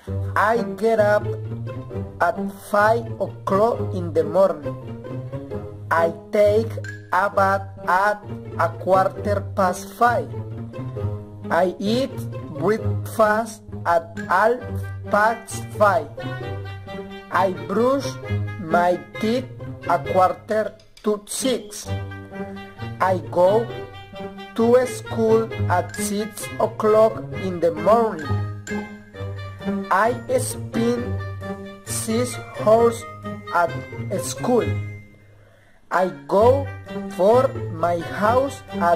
I get up at 5 o'clock in the morning. I take a bath at 5:15. I eat breakfast at 5:30. I brush my teeth at 5:45. I go to school at 6 o'clock in the morning. I spend 6 hours at school. I go for my house at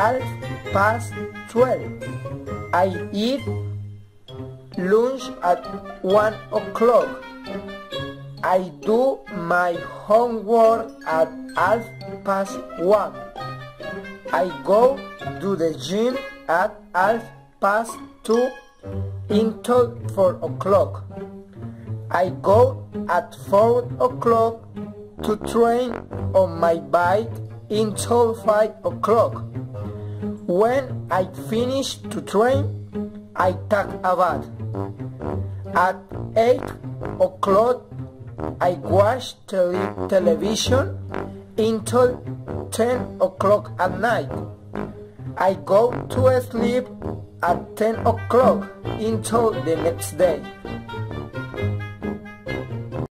12:30. I eat lunch at 1 o'clock. I do my homework at 1:30. I go to the gym at 2:30 until 4 o'clock. I go at 4 o'clock to train on my bike until 5 o'clock. When I finish to train, I take a bath. At 8 o'clock, I watch television until 10 o'clock at night. I go to sleep at 10 o'clock until the next day.